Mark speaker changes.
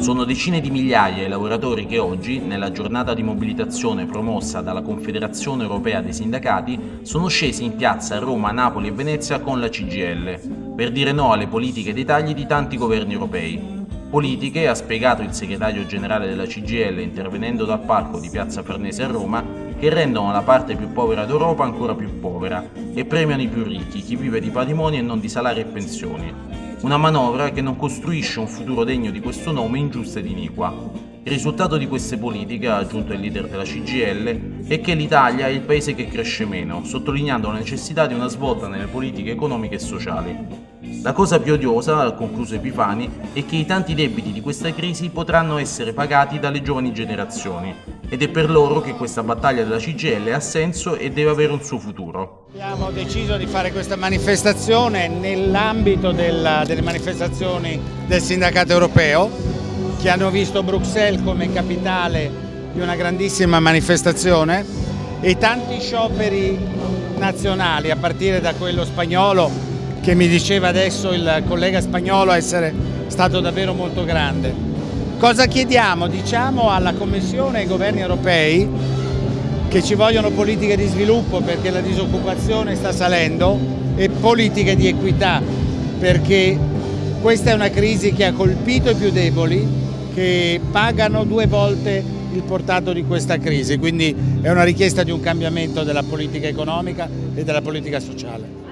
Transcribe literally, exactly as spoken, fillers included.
Speaker 1: Sono decine di migliaia i lavoratori che oggi, nella giornata di mobilitazione promossa dalla Confederazione Europea dei Sindacati, sono scesi in piazza a Roma, Napoli e Venezia con la C G I L, per dire no alle politiche dei tagli di tanti governi europei. Politiche, ha spiegato il segretario generale della C G I L intervenendo dal palco di Piazza Farnese a Roma, che rendono la parte più povera d'Europa ancora più povera e premiano i più ricchi, chi vive di patrimoni e non di salari e pensioni. Una manovra che non costruisce un futuro degno di questo nome ingiusta ed iniqua. Il risultato di queste politiche, ha aggiunto il leader della C G I L, è che l'Italia è il paese che cresce meno, sottolineando la necessità di una svolta nelle politiche economiche e sociali. La cosa più odiosa, ha concluso Epifani, è che i tanti debiti di questa crisi potranno essere pagati dalle giovani generazioni ed è per loro che questa battaglia della C G I L ha senso e deve avere un suo futuro.
Speaker 2: Abbiamo deciso di fare questa manifestazione nell'ambito delle manifestazioni del sindacato europeo, che hanno visto Bruxelles come capitale di una grandissima manifestazione, e tanti scioperi nazionali, a partire da quello spagnolo, che mi diceva adesso il collega spagnolo essere stato davvero molto grande. Cosa chiediamo? Diciamo alla Commissione e ai governi europei che ci vogliono politiche di sviluppo perché la disoccupazione sta salendo e politiche di equità, perché questa è una crisi che ha colpito i più deboli, che pagano due volte il portato di questa crisi, quindi è una richiesta di un cambiamento della politica economica e della politica sociale.